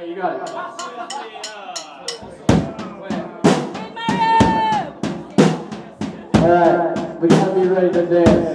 Alright, you got it. Alright, we gotta be ready to dance.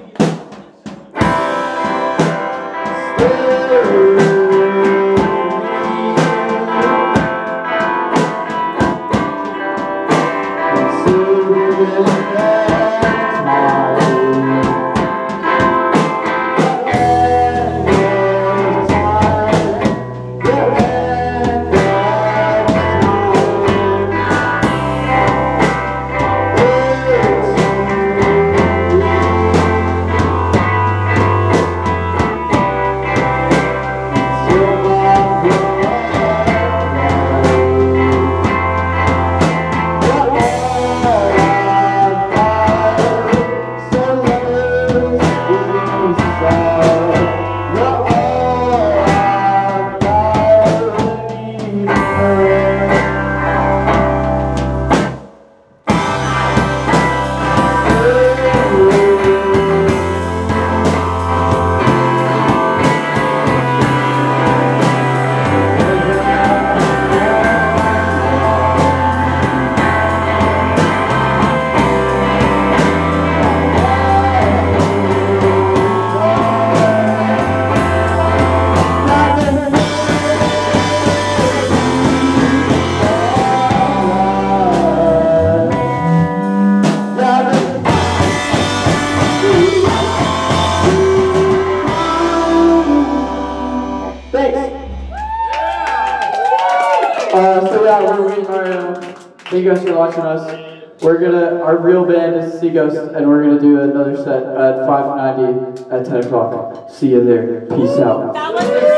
Thank you guys for watching us. Our real band is Seaghost, and we're gonna do another set at 5:90 at 10 o'clock. See you there. Peace out.